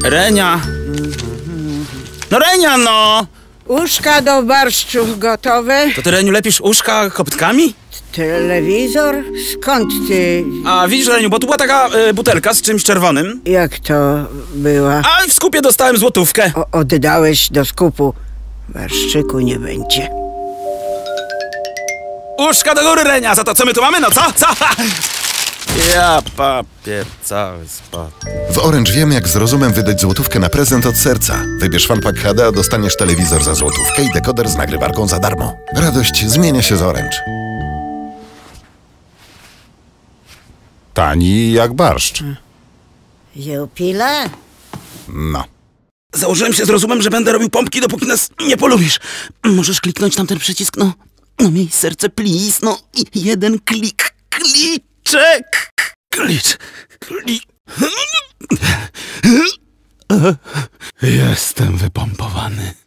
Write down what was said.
Renia. No Renia, no! Uszka do barszczu gotowe. To ty, Reniu, lepisz uszka koptkami? Telewizor? Skąd ty? A widzisz, Reniu, bo tu była taka butelka z czymś czerwonym. Jak to była? A w skupie dostałem złotówkę. Oddałeś do skupu. Barszczyku nie będzie. Uszka do góry, Renia! Za to, co my tu mamy? No co? Co? Ja papier cały spadł. W Orange wiemy, jak z rozumem wydać złotówkę na prezent od serca. Wybierz FunPack HD, a dostaniesz telewizor za złotówkę i dekoder z nagrywarką za darmo. Radość zmienia się z Orange. Tani jak barszcz. Jupile? No. Założyłem się z rozumem, że będę robił pompki, dopóki nas nie polubisz. Możesz kliknąć tam ten przycisk, no. No miej serce, please, no. I jeden klik. Kliczek. Klicz. Jestem wypompowany.